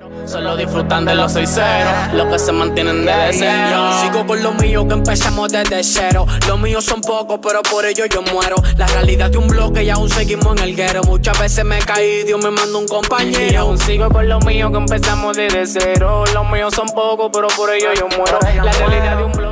Solo disfrutan de los 6-0, los que se mantienen de deseo. Sigo con lo mío que empezamos desde cero. Los míos son pocos, pero por ello yo muero. La realidad de un bloque y aún seguimos en el guero. Muchas veces me caí, Dios me mandó un compañero. Y aún sigo con lo mío que empezamos desde cero. Los míos son pocos, pero por ello yo muero. La realidad de un bloque.